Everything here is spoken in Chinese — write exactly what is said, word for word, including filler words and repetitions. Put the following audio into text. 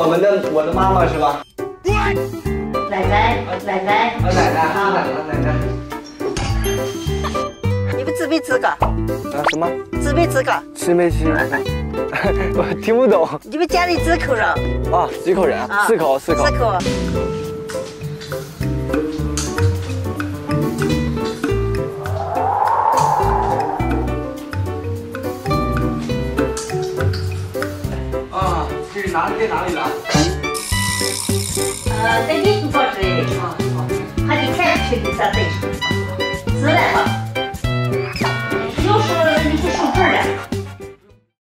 我们的我的妈妈是吧？ 奶奶，奶奶， 啊，奶奶，啊，奶奶，奶奶。 你们知没知个？ 啊什么？ 知没知个？ 吃没吃？我听不懂。 你们家里几口人？ 啊，几口人啊？四口，四口。 四口。 啊，这是哪在哪里了？ 呃，在你厨房之类的。啊，还得看去的啥对？是来吧？有时候你不收份了。